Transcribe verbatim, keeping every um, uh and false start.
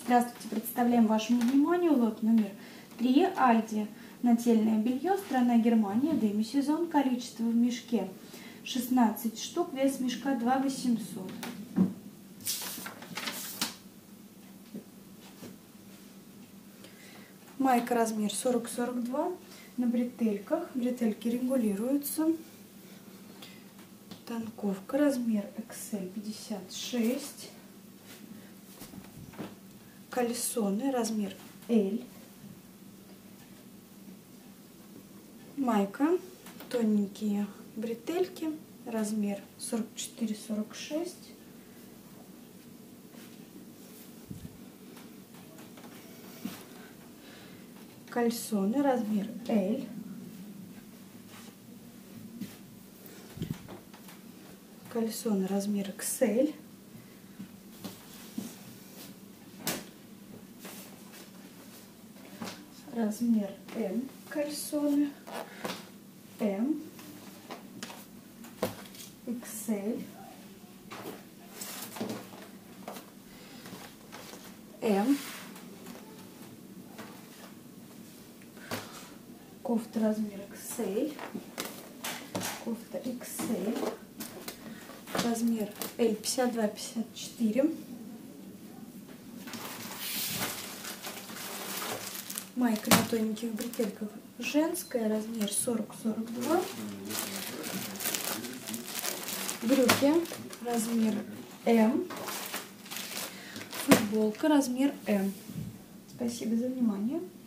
Здравствуйте, представляем вашему вниманию лот номер три Альди. Нательное белье, страна Германия, демисезон, количество в мешке шестнадцать штук, вес мешка два восемьсот. Майка размер сорок сорок два, на бретельках, бретельки регулируются. Танковка размер икс эль пятьдесят шесть. Кальсоны размер L. Майка, тоненькие бретельки, размер сорок четыре сорок шесть. Кальсоны размер L. Кальсоны размер икс эль. Размер М, кальсоны, М, икс эль, М, кофта размер икс эль, кофта икс эль, размер Л пятьдесят два пятьдесят четыре. Майка на тоненьких бретельках женская, размер сорок сорок два. Брюки размер М. Футболка размер М. Спасибо за внимание.